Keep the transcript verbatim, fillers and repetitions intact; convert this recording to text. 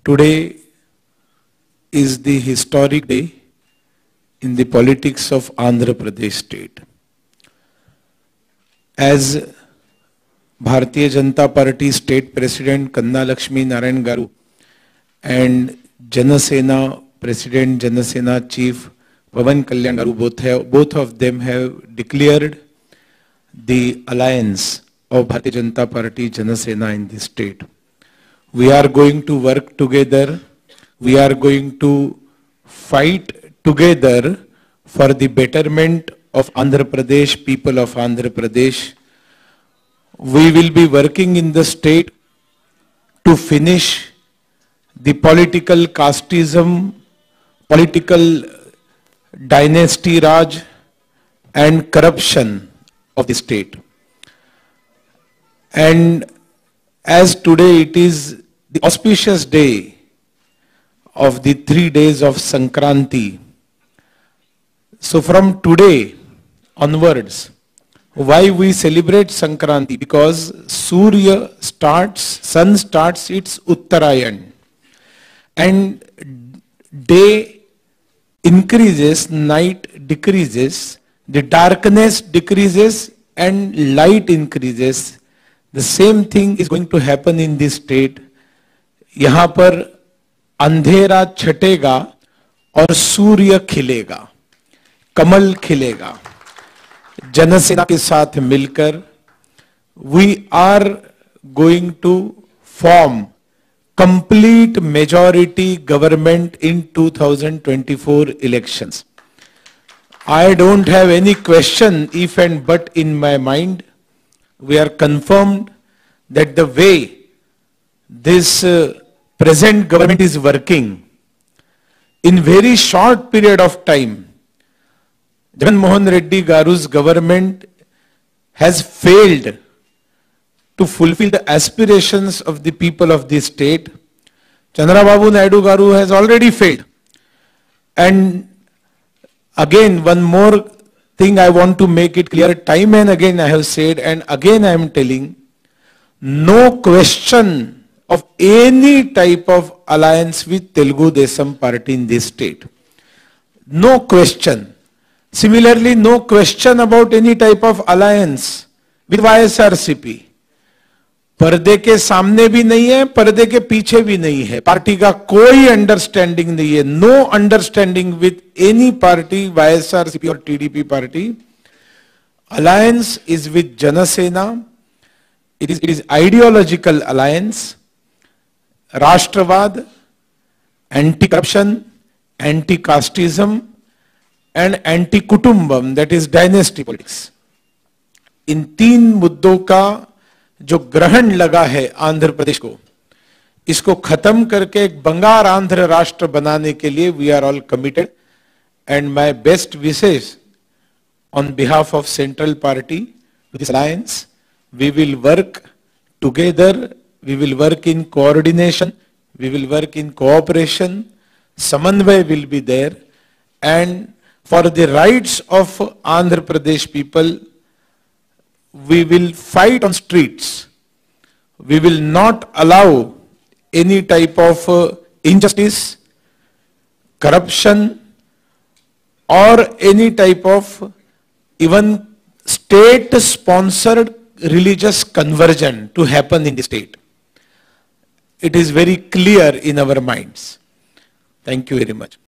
Today is the historic day in the politics of Andhra Pradesh state. As Bharatiya Janata Party State President Kanna Lakshmi Narayan Garu and Janasena President Janasena Chief Pawan Kalyan Garu, both, have, both of them have declared the alliance of Bharatiya Janata Party Janasena in this state. We are going to work together. We are going to fight together for the betterment of Andhra Pradesh, people of Andhra Pradesh. We will be working in the state to finish the political casteism, political dynasty Raj and corruption of the state. And as today it is the auspicious day of the three days of Sankranti. So from today onwards, why we celebrate Sankranti? Because Surya starts, sun starts its Uttarayan. And day increases, night decreases, the darkness decreases and light increases. The same thing is going to happen in this state. यहाँ पर अंधेरा छटेगा और सूर्य खिलेगा, कमल खिलेगा. जनसेना के साथ मिलकर we are going to form complete majority government in two thousand twenty-four elections. I don't have any question if and but in my mind. We are confirmed that the way this uh, present government is working, in very short period of time, Jagan Reddy Garu's government has failed to fulfill the aspirations of the people of this state. Chandrababu Naidu Garu has already failed. And again, one more thing I want to make it clear, time and again I have said, and again I am telling, no question of any type of alliance with Telugu Desam party in this state. No question. Similarly, no question about any type of alliance with Y S R C P. पर्दे के सामने भी नहीं है, पर्दे के पीछे भी नहीं है. पार्टी का कोई अंडरस्टैंडिंग नहीं है. No understanding with any party, Y S R C P और T D P party. Alliance is with Janasena. It is, it is ideological alliance. Rashtravad, anti-corruption, anti-casteism, and anti-kutumbam, that is dynasty politics. इन तीन मुद्दों का जो ग्रहण लगा है आंध्र प्रदेश को, इसको खत्म करके एक बंगार आंध्र राष्ट्र बनाने के लिए we are all committed. And my best wishes on behalf of central party to this alliance. We will work together. We will work in coordination, we will work in cooperation, Samanvay will be there, and for the rights of Andhra Pradesh people, we will fight on streets. We will not allow any type of uh, injustice, corruption, or any type of even state-sponsored religious conversion to happen in the state. It is very clear in our minds. Thank you very much.